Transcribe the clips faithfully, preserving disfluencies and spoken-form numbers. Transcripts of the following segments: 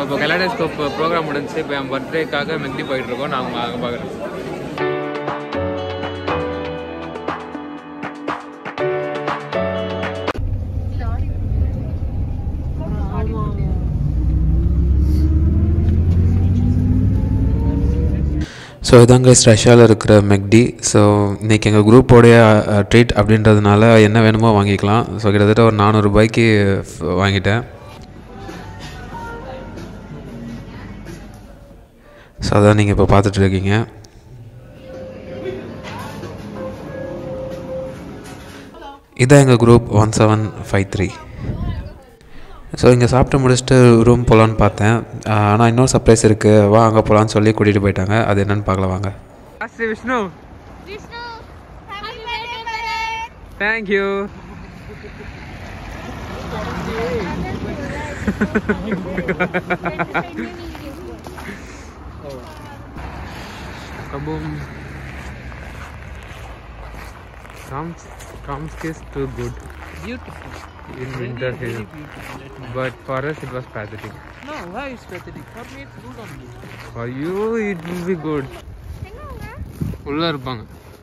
இப்போ kaleidoscope program முடிஞ்சு இப்போ என் பர்த்டேக்காக மெக்டி போயிட்டு இருக்கோம். நான் உங்களை அங்கே பார்க்குறேன். ஸோ இதாங்க ரஷ்யாவில் இருக்கிற மெக்டி. ஸோ இன்றைக்கி எங்கள் குரூப்போடைய ட்ரீட் அப்படின்றதுனால என்ன வேணுமோ வாங்கிக்கலாம். ஸோ கிட்டத்தட்ட ஒரு நானூறுபாய்க்கு வாங்கிட்டேன். ஸோ அதான் நீங்கள் இப்போ பார்த்துட்ருக்கீங்க. இதான் எங்கள் group one seven five three. So இங்கே சாப்பிட்டு முடிச்சுட்டு ரூம் போகலான்னு பார்த்தேன். ஆனால் இன்னொரு சர்ப்ரைஸ் இருக்குது, வா அங்கே போகலான்னு சொல்லி கூட்டிகிட்டு போயிட்டாங்க. அது என்னன்னு பார்க்கலாம் வாங்க. Vishnu thank you. Kaboom. Tomsk, Tomsk is too good. Beautiful. In winter season. But for us it was pathetic. No, why is pathetic? For me it's good only. For you it will be good. உள்ள இருப்பாங்க.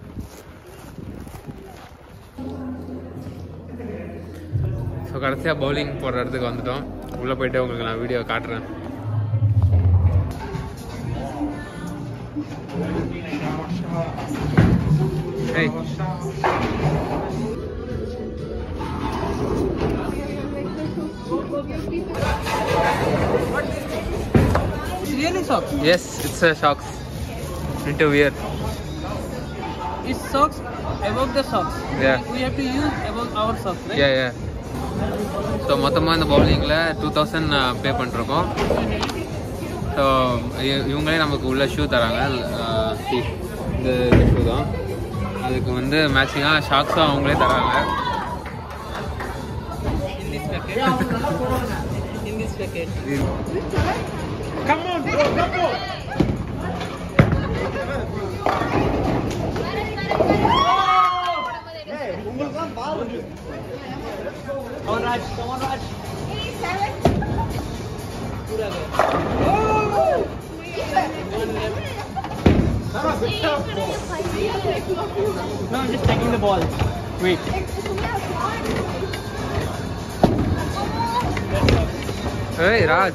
So கடைசியாக bowling போடுற இடத்துக்கு வந்துட்டோம். உள்ளே போயிட்டு உங்களுக்கு நான் வீடியோ காட்டுறேன். Hey. It's really socks. Yes, it's a socks. Need to wear. It's socks above the socks. Yeah. We have to use above our socks, right? Yeah, yeah. So மொத்தமாக இந்த பவுலிங்கில் டூ தௌசண்ட் பே பண்ணிருக்கோம். So இவங்களே நமக்கு உள்ள shoe தராங்க. இந்த shoe தான். அதுக்கு வந்து மேட்சிங்காக ஷாக்ஸும் அவங்களே தராங்க. In this packet. In this packet. Come on, bro, come on. Hey, ungalku ball undu. Come on, Raj. Come on, Raj. Pura gaya. Oh! No, I'm just taking the ball. Wait. Hey, Raj.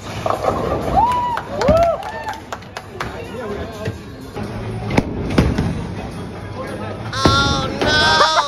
Oh no!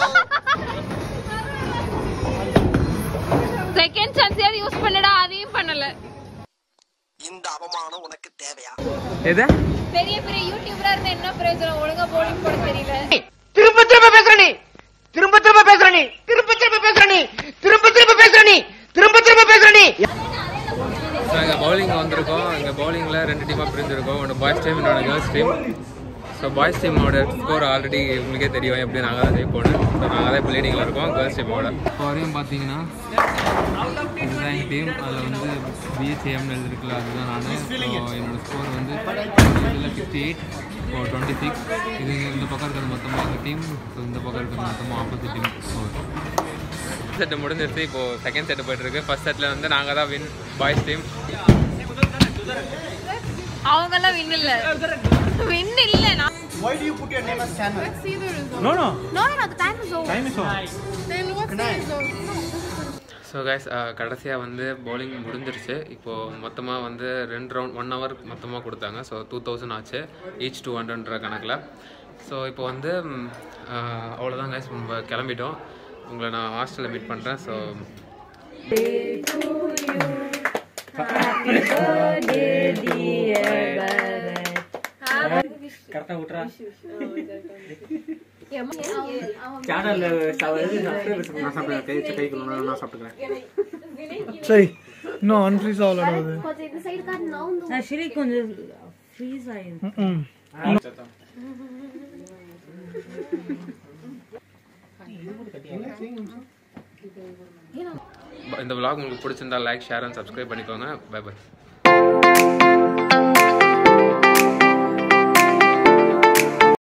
Second chance யார் use பண்ணடா, அதையும் பண்ணல. இந்த அவமானம் உனக்கு தேவையா? எது? பெரிய பெரிய யூடியூபரா இருந்தா என்ன பிரயோஜனம்? ஒழுங்கா bowling போட தெரியல. திரும்ப திரும்ப பேசுற நீ திரும்ப திரும்ப பேசுற நீ திரும்ப திரும்ப பேசுற நீ திரும்ப திரும்ப பேசுற நீ திரும்ப திரும்ப பேசுற நீ ஸோ எங்கள் பவுலிங் வந்திருக்கோம். எங்கள் பவுலிங்கில் ரெண்டு டீமாக பிரிஞ்சிருக்கோம். ஒன்று பாய்ஸ் டீம், இன்னொன்று கேர்ள்ஸ் டீம். ஸோ பாய்ஸ் டீமோட ஸ்கோர் ஆல்ரெடி உங்களுக்கே தெரியும் எப்படி. நாங்கள் தான் ஜெயிப்போம். ஸோ நாங்கள் தான் இப்போ லீடிங்கில் இருக்கோம் கேர்ள்ஸ் டீமோட. இப்போ வரையும் பார்த்தீங்கன்னா இதுதான் எங்கள் டீம். அதில் வந்து பிஹெச்ஏஎம்னு எழுதிருக்குல்ல, அதுதான் நான். ஸோ என்னோடய ஸ்கோர் வந்து இதில் சிக்ஸ்டி எயிட் இப்போ டுவெண்ட்டி சிக்ஸ். இது இந்த பக்கம் இருக்கிறது மொத்தமாக எங்கள் டீம். ஸோ இந்த பக்கம் இருக்கிறது மொத்தமாக ஆப்போசிட் டீம் ஸ்கோர். செட்டு முடிஞ்சிருச்சு. இப்போது செகண்ட் செட்டு போய்ட்டுருக்கு. ஃபர்ஸ்ட் செட்டில் வந்து நாங்கள் தான் வின், பாய்ஸ் டீம். அவங்கெல்லாம் வின் இல்ல. வின் இல்ல. நான் Why do you put your name as channel? Let's see the result. No, no. No, no, the time is over. Time is over. Then what's the result? No. So guys கடைசியாக வந்து bowling முடிஞ்சிருச்சு. இப்போது மொத்தமாக வந்து ரெண்டு round one hour மொத்தமாக கொடுத்தாங்க. So two thousand ஆச்சு ஈச் டூ ஹண்ட்ரட்ன்ற கணக்கில். ஸோ இப்போ வந்து அவ்வளோதான் கைஸ், நம்ம கிளம்பிட்டோம். உங்களை நான் ஹாஸ்டலில் மீட் பண்ணுறேன். ஸோ கரெக்டா விட்றா. சேனல்ல சப்ஸ்கிரைப் கை கை கொள்ளணும். நான் சாப்பிட்டுக்கிறேன். சரி, இன்னும் அன்ஃப்ரீஸ் ஆகல. அது கொஞ்சம் இந்த சைடு காட் நவுந்து. ஆக்சுவலி கொஞ்சம் ஃப்ரீஸ் ஆயிடுச்சு. ம் இந்த vlog உங்களுக்கு பிடிச்சிருந்தா லைக், ஷேர் அண்ட் சப்ஸ்கிரைப் பண்ணிக்கோங்க. Bye by.